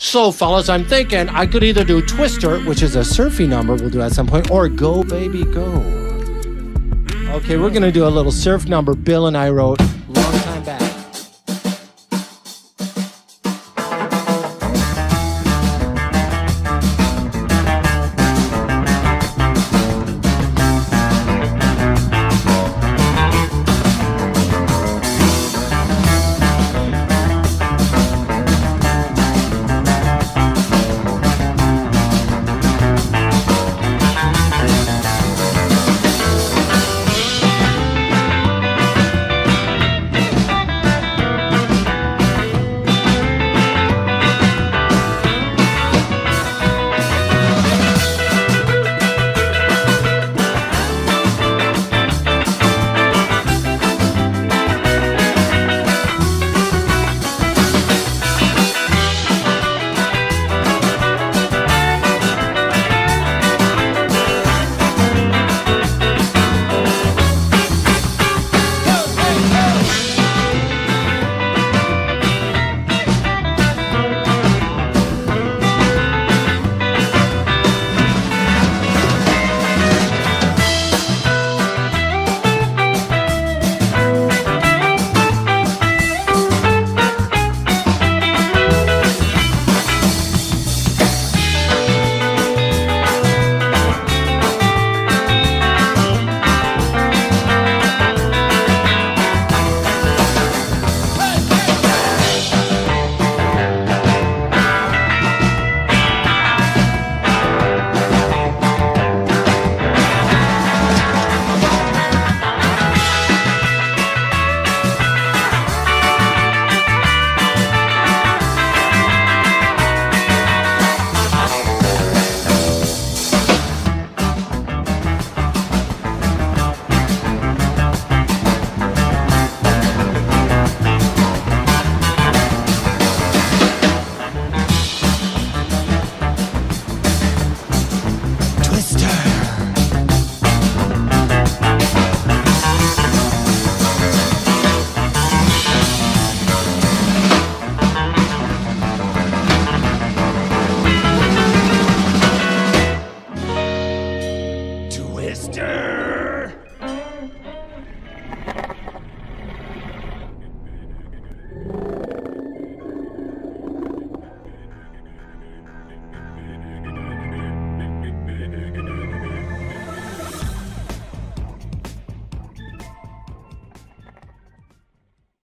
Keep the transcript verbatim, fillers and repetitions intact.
So, fellas, I'm thinking I could either do Twister, which is a surfy number we'll do at some point, or Go Baby Go. Okay, we're going to do a little surf number Bill and I wrote.